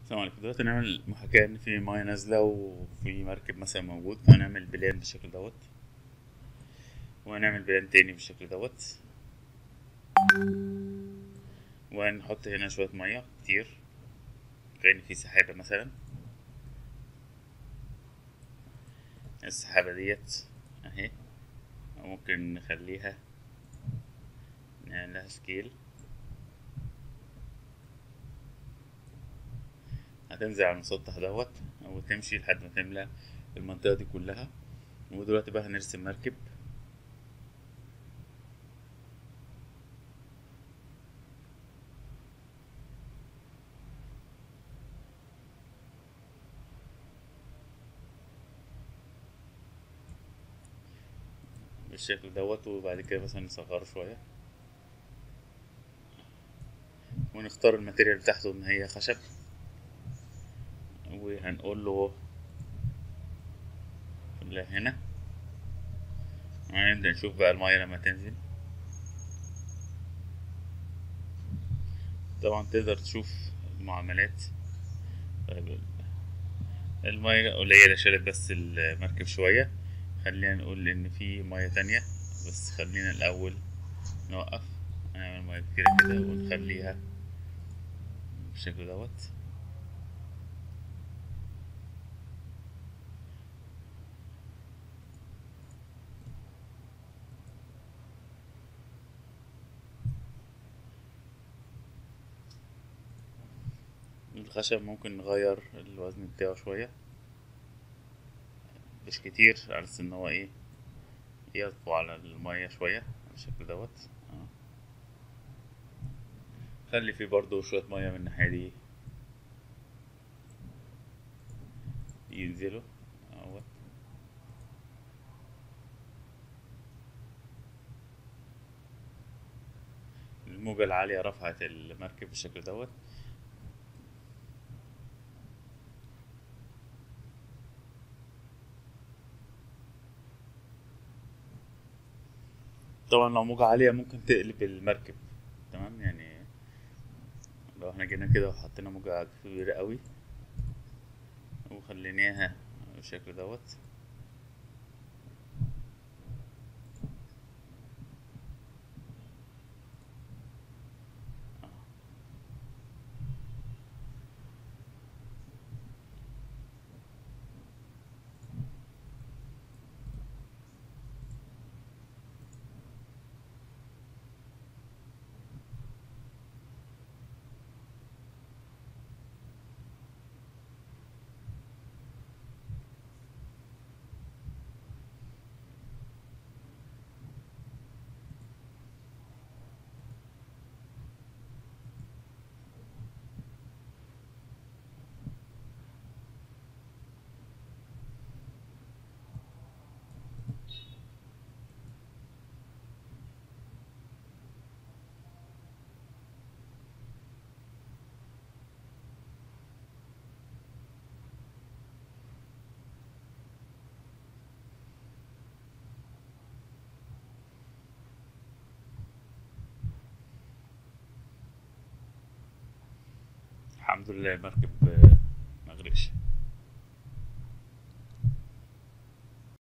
السلام عليكم. دلوقتي نعمل محاكاة إن في مياه نازلة وفي مركب مثلا موجود، فهنعمل بلان بالشكل دوت، وهنعمل بلان تاني بالشكل دوت، وهنحط هنا شوية مياه كتير كأن في سحابة مثلا. السحابة ديت أهي، ممكن نخليها نعمل لها سكيل. هتنزل على المسطح دوت وتمشي لحد ما تملى المنطقة دي كلها. ودلوقتي بقى هنرسم مركب. بالشكل دوت، وبعد كده مثلا نصغره شوية ونختار الماتيريال بتاعته إن هي خشب، وهنقول له لا هنا. هنبدأ نشوف بقى المية لما تنزل. طبعا تقدر تشوف المعاملات. طيب المية قليلة، شالت بس المركب شوية. خلينا نقول إن في مية تانية، بس خلينا الأول نوقف. هنعمل مية كتيرة كده ونخليها بالشكل دوت. الخشب ممكن نغير الوزن بتاعه شوية، مش كتير، على أساس إن هو إيه، يطفو على المية شوية بالشكل دوت. خلي فيه برضو شوية مية من الناحية دي ينزلوا اهوت. الموجة العالية رفعت المركب بالشكل دوت. طبعا لو موجة عالية ممكن تقلب المركب. تمام، يعني لو احنا جينا كده وحطينا موجة كبيرة قوي وخليناها بالشكل دوت. الحمد لله المركب مغرقش.